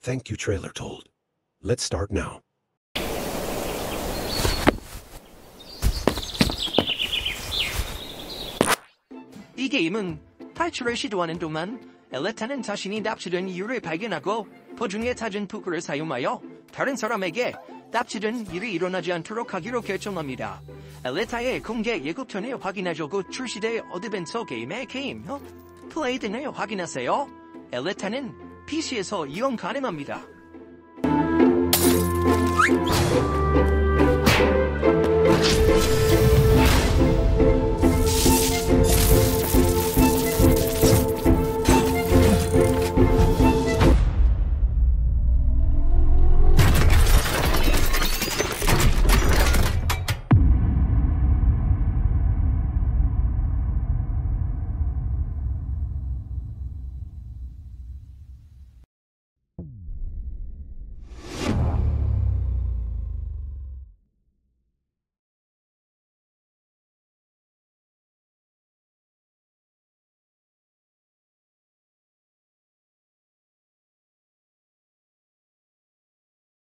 Thank you, trailer told. Let's start now. 이 게임은 탈출을 시도하는 동안 엘레타는 자신이 납치된 이유를 발견하고 보증에 찾은 토크를 사용하여 다른 사람에게 납치된 일이 일어나지 않도록 하기로 결정합니다. 엘레타의 공개 예고편을 확인하시고 출시될 어드벤처 게임의 게임 플레이 등을 확인하세요. 엘레타는 PC에서 이용 가능합니다.